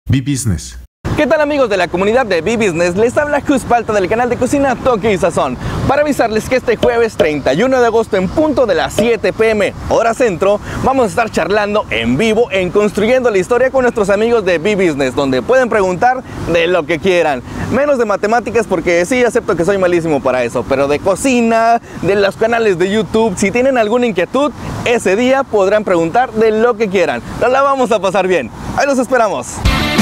B-Business. ¿Qué tal, amigos de la comunidad de B-Business? Les habla Jus Palta del canal de cocina Toque y Sazón para avisarles que este jueves 31 de agosto en punto de las 7 p.m. hora centro vamos a estar charlando en vivo en Construyendo la Historia con nuestros amigos de B-Business, donde pueden preguntar de lo que quieran, menos de matemáticas porque sí acepto que soy malísimo para eso, pero de cocina, de los canales de YouTube, si tienen alguna inquietud ese día podrán preguntar de lo que quieran. Nos la vamos a pasar bien, ahí los esperamos.